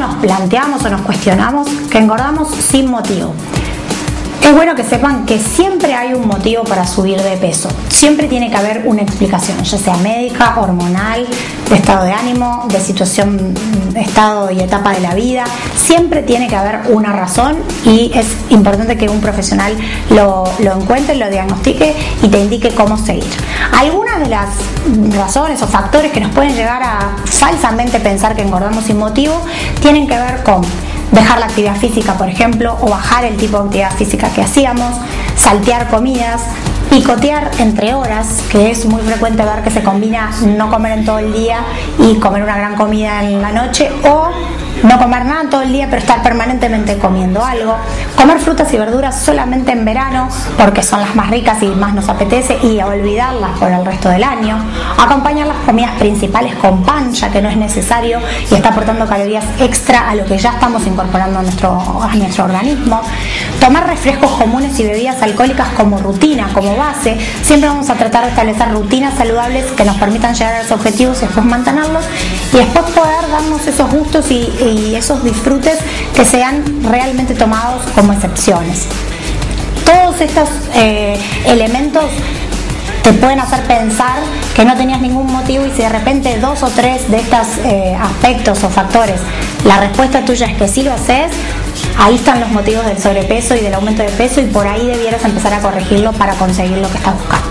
nos planteamos o nos cuestionamos que engordamos sin motivo. Es bueno que sepan que siempre hay un motivo para subir de peso. Siempre tiene que haber una explicación, ya sea médica, hormonal, de estado de ánimo, de situación, estado y etapa de la vida. Siempre tiene que haber una razón y es importante que un profesional lo encuentre, lo diagnostique y te indique cómo seguir. Algunas de las razones o factores que nos pueden llegar a falsamente pensar que engordamos sin motivo tienen que ver con dejar la actividad física, por ejemplo, o bajar el tipo de actividad física que hacíamos, saltear comidas, picotear entre horas, que es muy frecuente ver que se combina no comer en todo el día y comer una gran comida en la noche, o no comer nada todo el día pero estar permanentemente comiendo algo, comer frutas y verduras solamente en verano porque son las más ricas y más nos apetece y olvidarlas por el resto del año, acompañar las comidas principales con pan ya que no es necesario y está aportando calorías extra a lo que ya estamos incorporando a nuestro organismo, tomar refrescos comunes y bebidas alcohólicas como rutina, como base. Siempre vamos a tratar de establecer rutinas saludables que nos permitan llegar a esos objetivos y después mantenerlos y después poder darnos esos gustos y esos disfrutes que sean realmente tomados como excepciones. Todos estos elementos te pueden hacer pensar que no tenías ningún motivo y si de repente 2 o 3 de estos aspectos o factores, la respuesta tuya es que sí lo haces, ahí están los motivos del sobrepeso y del aumento de peso y por ahí debieras empezar a corregirlo para conseguir lo que estás buscando.